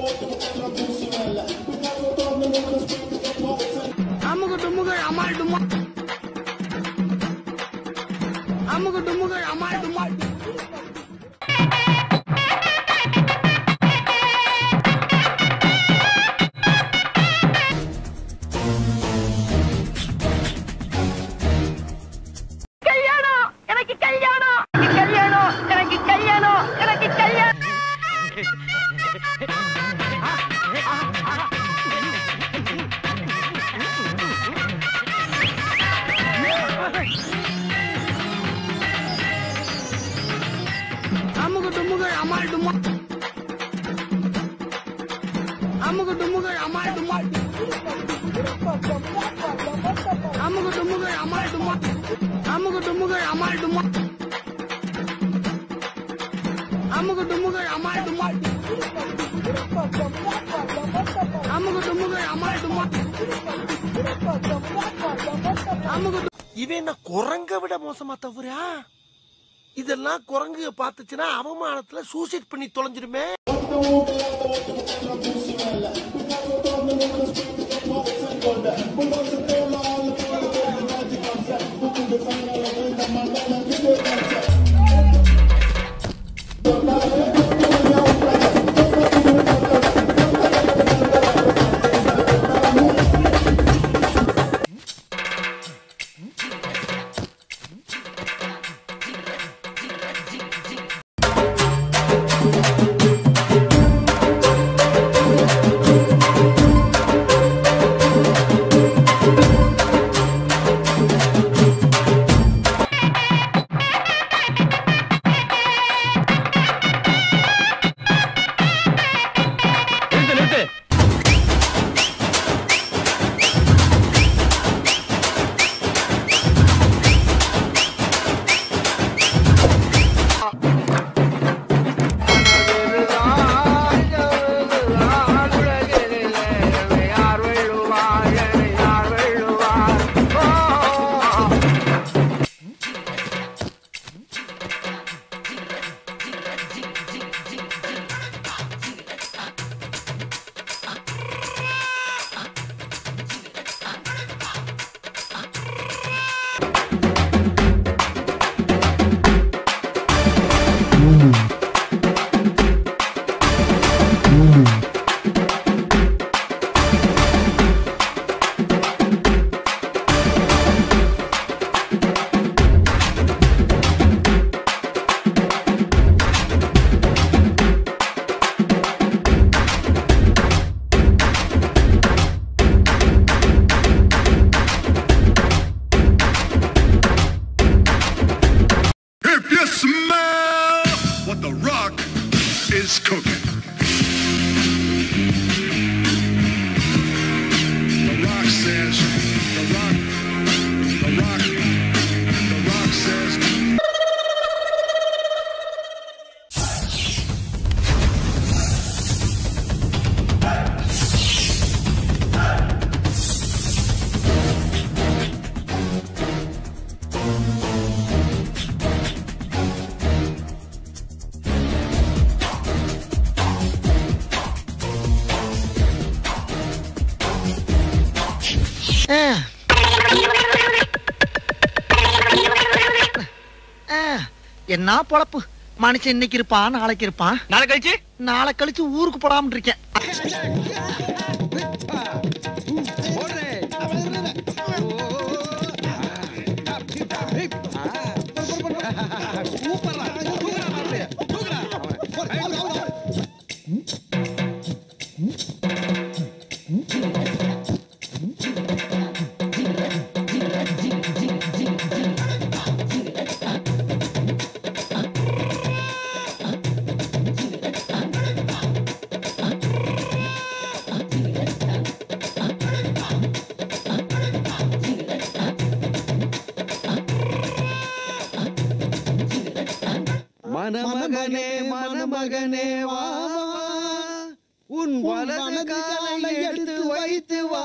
அமுக டுமுக அமால் டுமா அமுக டுமுக அமால் டுமா அமுக டுமுக அமால் டுமா அமுக டுமுக அமால் டுமா அமுக டுமுக அமால் டுமா அமுக டுமுக அமால் டுமா அமுக டுமுக அமால் டுமா அமுக டுமுக அமால் டுமா அமுக இவன் என்ன குரங்க விட மோசமா தவறா? இதெல்லாம் குரங்கு பார்த்துச்சுன்னா அவமானத்துல சூசைட் பண்ணி தொலைஞ்சிருமே. What the Rock is cooking. The Rock says, the Rock says. என்ன பொழப்பு மனுஷன் இன்னைக்கு இருப்பான் நாளைக்கு இருப்பான் நாளை கழிச்சு ஊருக்கு போடாம இருக்கேன். மணமகனே மணமகனே வா உன் வலது காலை எடுத்து வைத்து வா.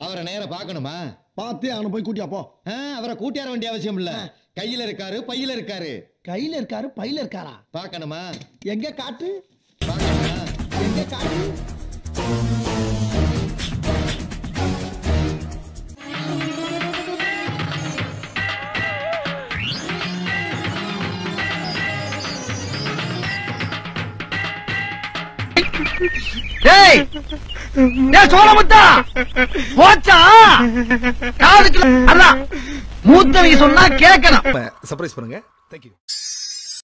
அவரை நேர பார்க்கணுமா? பார்த்தே அவனை போய் கூட்டியா போ. அவரை கூட்டியார வேண்டிய அவசியம் இல்ல. கையில இருக்காரு, பையில இருக்காரு. கையில இருக்காரு, பையில இருக்காரா? பார்க்கணுமா? எங்க காட்டு? பார்க்கணுமா? எங்க காட்டு? டேய் டேய் சோழமுத்தா போச்சா காதுக்கு அதான் மூத்தவங்க சொன்னா கேட்கணும். சர்ப்ரைஸ் பண்ணுங்க. Thank you.